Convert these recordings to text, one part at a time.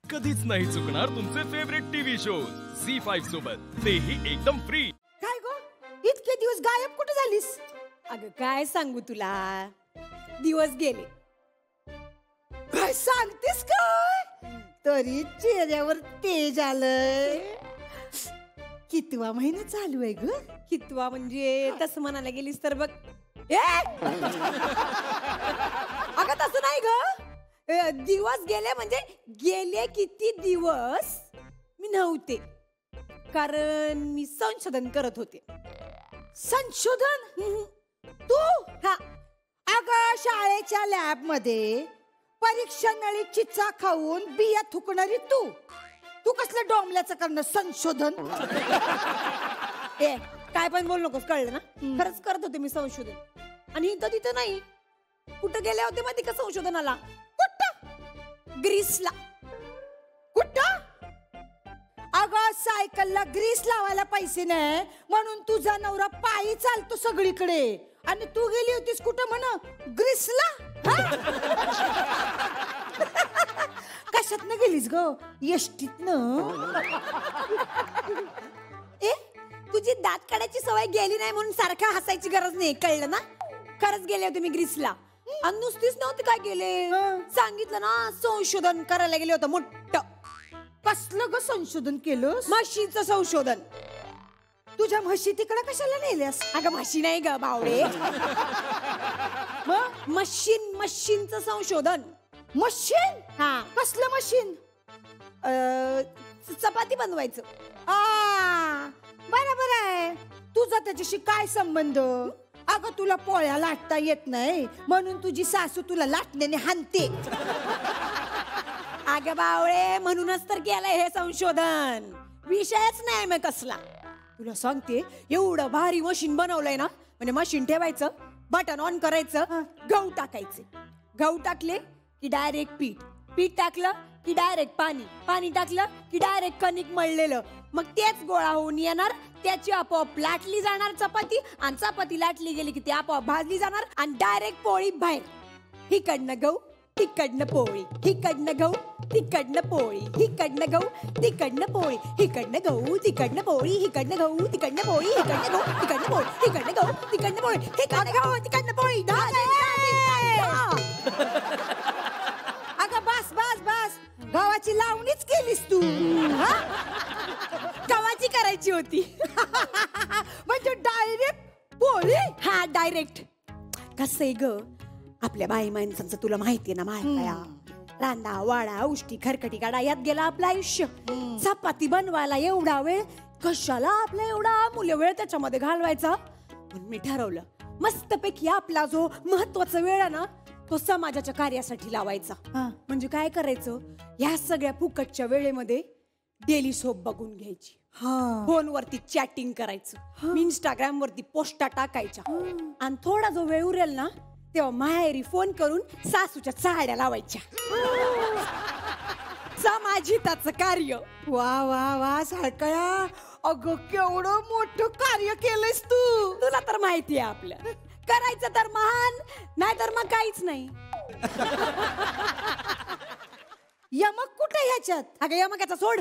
कधीच नाही चुकणार तुमचे फेवरेट टीव्ही शो झी5 सोबत, तेही एकदम फ्री. काय गो इतके दिवस गायब कुठे झालीस? अगं काय सांगू तुला, दिवस गेले. काय सांगतेस काय? तरी चेहऱ्यावर तेज आलंय. कितवा महिना चालू आहे ग? कितवा म्हणजे तसं म्हणायला गेलीस तर बघ. अगं तसं नाही ग, दिवस गेले म्हणजे गेले किती दिवस मी नव्हते, कारण मी संशोधन करत होते. संशोधन? तू? हा. अगं शाळेच्या लॅब मध्ये परीक्षा नळी चिचा खाऊन बिया थुकणारी तू कसलं डोंबल्याचं करणं संशोधन? काय पण बोल नकोस, कळलं ना? खरंच करत होते मी संशोधन. आणि इथं तिथं नाही, कुठं गेले होते माहिती का संशोधनाला? कुठं? ग्रीसला. कुठं? अगं सायकलला ग्रीस लावायला पैसे नाही म्हणून तुझा नवरा पायी चालतो सगळीकडे, आणि तू गेली होतीस कुठं म्हण? ग्रीसला? कशातनं गेलीस ग? एसटीतनं? तुझी दात काढायची सवय गेली नाही म्हणून सारखं हसायची गरज नाही, कळलं ना? खरंच गेले होते मी ग्रीसला. आणि नुसतीच नव्हते काय गेले, सांगितलं ना, संशोधन करायला गेले होतं मोठं. कसलं ग संशोधन केलंस? म्हशीचं संशोधन. तुझ्या म्हशी तिकडे कशाला नेल्यास? अगं म्हशी नाही ग बावळे, मशीनचं संशोधन. मशीन? हा. कसलं मशीन? चपाती बनवायचं. बरोबर आहे. तुझा त्याच्याशी काय संबंध? अगं तुला पोळ्या लाटता येत नाही म्हणून तुझी सासू तुला लाटण्याने हाणते. अगं बावळे, म्हणूनच तर केलंय हे संशोधन. विषयच नाही मग कसला. तुला सांगते, एवढं भारी मशीन बनवलंय ना, म्हणजे मशीन ठेवायचं, बटन ऑन करायचं, गहू टाकायचे, गहू टाकले की डायरेक्ट पीठ टाकलं की डायरेक्ट पाणी टाकलं की डायरेक्ट कणिक मळलेलं, मग तेच गोळा होऊन येणार, त्याची आपोआप लाटली जाणार चपाती, आणि चपाती लाटली गेली की ती आपोआप भाजली जाणार, आणि डायरेक्ट पोळी बाहेर. हिकडनं गहू तिकडनं पोळी, हिकडनं गहू तिकडनं पोळी, हिकडनं गहू तिकडनं पोळी, हिकडनं गहू तिकडनं पोळी, हिकडनं गहू तिकडनं पोळी, हिकडनं गहू तिकडनं पोळी, हिकडनं गहू तिकडनं पोळी, हिकडनं गहू तिकडनं पोळी. अगं बस बस बस, गव्हाची लावणीच केलीस तू. गव्हाची करायची होती. म्हणजे डायरेक्ट पोळी? हा, डायरेक्ट. कसं आहे ग, आपल्या बाई माणसांचं तुला माहितीये ना, माया रांदा वाडा उष्टी खरकटी काढा यात गेला आपलं आयुष्य. चपाती बनवायला एवढा वेळ कशाला, आपला एवढा अमूल्य वेळ त्याच्यामध्ये घालवायचा. म्हणून मी ठरवलं, मस्तपैकी आपला जो महत्वाचा वेळ आहे ना, तो समाजाच्या कार्यासाठी लावायचा. म्हणजे काय करायचं, या सगळ्या फुकटच्या वेळेमध्ये डेली सोप बघून घ्यायची, फोनवरती चॅटिंग करायचं, इंस्टाग्राम वरती पोस्टा टाकायच्या, आणि थोडा जो वेळ उरेल ना तेव्हा माहेरी फोन करून सासूच्या चाहड्या लावायच्या. समाजिताचं कार्य. वा वा वा साळकळा, अगं केवढं मोठं कार्य केलंयस तू. तुला तर माहिती आहे आपलं, करायचं तर महान, नाही तर मग काहीच नाही. यमक कुठे ह्याच्यात? अगं यमकाचा सोड,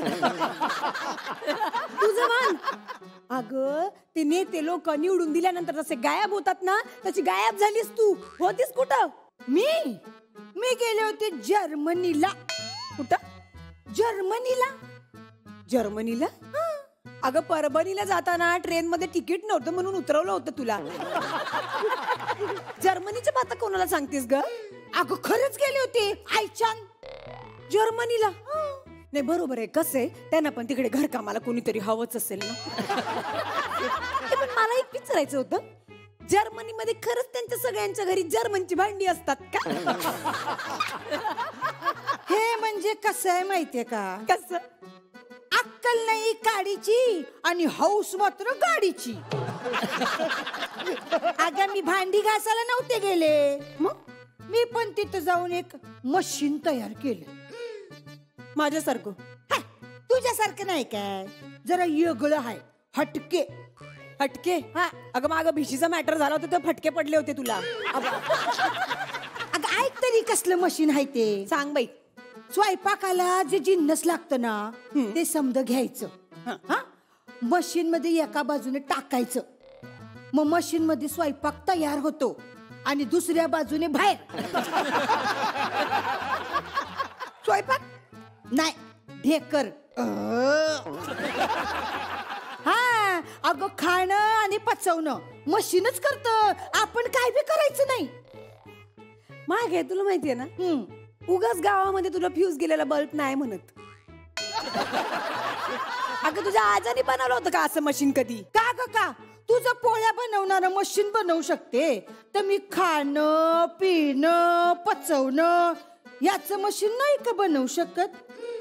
तुझं मान. अगं ते नेते लोक निवडून दिल्यानंतर जसे गायब होतात ना, तशी गायब झालीस तू. होतीस कुठं? मी गेले होते जर्मनीला. कुठं? जर्मनीला? अगं परभणीला जाताना ट्रेन मध्ये तिकीट नव्हतं म्हणून उतरवलं होतं तुला. जर्मनीच्या बाता कोणाला सांगतेस ग? अगं खरंच गेले होते आयचान जर्मनीला. नाही बरोबर आहे, कसं आहे, त्यांना पण तिकडे घरकामाला कोणीतरी हवंच असेल ना. पण मला एक विचारायचं होतं, जर्मनीमध्ये खरंच त्यांच्या सगळ्यांच्या घरी जर्मनची भांडी असतात का? हे म्हणजे कसं आहे माहितीये का? कसं? अक्कल नाही काडीची आणि हौस मात्र गाडीची. अगं मी भांडी घासायला नव्हते गेले, मग मी पण तिथं जाऊन एक मशीन तयार केलं. माझ्यासारखं? तुझ्यासारखं नाही काय, जरा वेगळं आहे, हटके. फटके? अगं मागं भिशीचा मॅटर झाला होता, तर फटके पडले होते तुला. अगं ऐक तरी कसलं मशीन आहे ते. सांग बाई. स्वयंपाकाला जे जिन्नस लागतं ना ते समज घ्यायचं, हा मशीन मध्ये एका बाजूने टाकायचं, मग मशीन मध्ये स्वयंपाक तयार होतो आणि दुसऱ्या बाजूने बाहेर स्वयंपाक नाही ढेकर. हा अगं खाणं आणि पचवणं मशीनच करतं, आपण काय बी करायचं नाही. मागे तुला माहितीये ना, उगाच गावामध्ये तुला फ्यूज गेलेला बल्ब नाही म्हणत. अगं तुझ्या आजाने बनवलं होतं का असं मशीन कधी? का ग का तुझं पोळ्या बनवणारं मशीन बनवू शकते, तर मी खाणं पिणं पचवणं याचं मशीन नाही का बनवू शकत?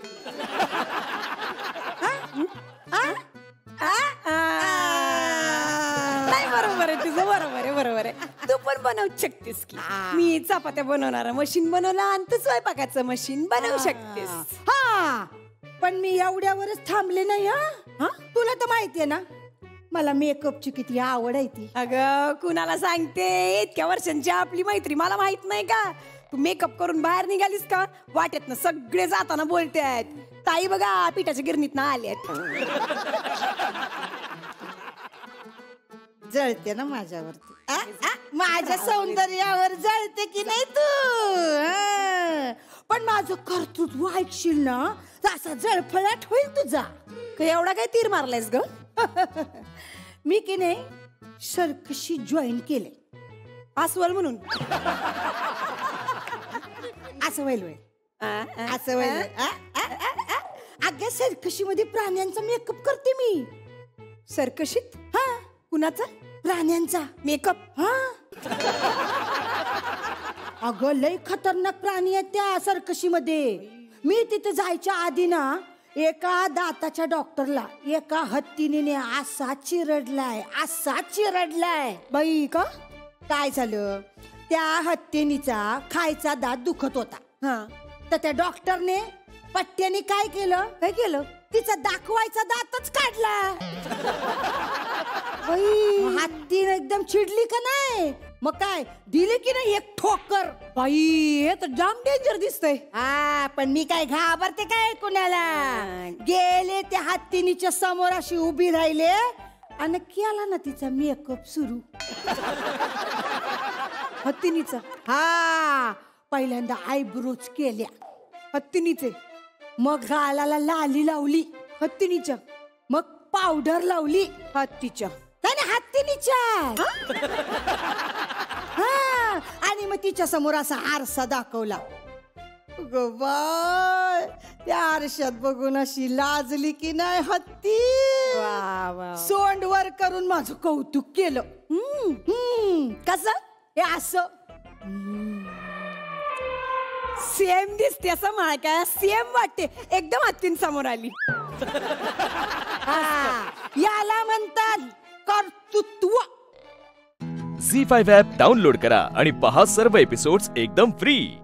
नाही बरोबर आहे तुझं, बरोबर आहे बरोबर आहे. तू पण बनवू शकतेस की. मी चपात्या बनवणारं मशीन बनवलं आणि तू स्वयंपाकाचं मशीन बनवू शकतेस. हा पण मी एवढ्यावरच थांबले नाही. हा तुला तर माहितीये ना मला मेकअपची किती आवड आहे ती. अगं कुणाला सांगते, इतक्या वर्षांची आपली मैत्री मला माहित नाही का? तू मेकअप करून बाहेर निघालीस का वाटेत ना सगळे जाताना बोलतायत, ताई बघा पिठाच्या गिरणीत ना आल्यात. जळते ना माझ्यावरती, माझ्या सौंदर्यावर जळते की नाही तू? पण माझं कर्तृत्व ऐकशील ना असा जळफळाट होईल तुझा. एवढा काय तीर मारलायस ग? मी की नाही सर्कशी जॉईन केले, अस्वल म्हणून. असं व्हायला असं व्हायला. अगं सर्कशी मध्ये प्राण्यांचा मेकअप करते मी. सर्कशीत? हा कुणाचा? प्राण्यांचा मेकअप. हा अगं लय खतरनाक प्राणी आहेत त्या सर्कशी मध्ये. मी तिथे जायच्या आधी ना एका दाताच्या डॉक्टरला एका हत्तीने असा चिरडलाय बाई का? काय झालं, त्या हत्तीनीचा खायचा दात दुखत होता. हा तर त्या डॉक्टरने पट्ट्याने काय केलं तिचा दाखवायचा दातच काढला. हत्तीने एकदम चिडली का नाही, मग काय दिले की नाही एक ठोकर. बाई हे तर जाम डेंजर दिसतंय. हा पण मी काय घाबरते काय कुणाला? गेले त्या हत्तीनीच्या समोर अशी उभी राहिले आणि केला ना तिचा मेकअप सुरू. हत्तीनीचा? हा पहिल्यांदा आयब्रोज केल्या हत्तीनीचे, मग गालाला लाली लावली हत्तीनीच्या, मग पावडर लावली हत्तीच्या. नाही हत्तीनीच्या. हा आणि मग तिच्या समोर असा आरसा दाखवला. ग बाय त्या आरशात बघून अशी लाजली की नाही हत्ती. सोंड वर करून माझं कौतुक केलं. कसं? हे असं सेम दिसते असं मला काय सेम वाटते, एकदम हत्तींसमोर आली. याला म्हणतात कर्तृत्व. झी5 ॲप डाउनलोड करा आणि पहा सर्व एपिसोड्स एकदम फ्री.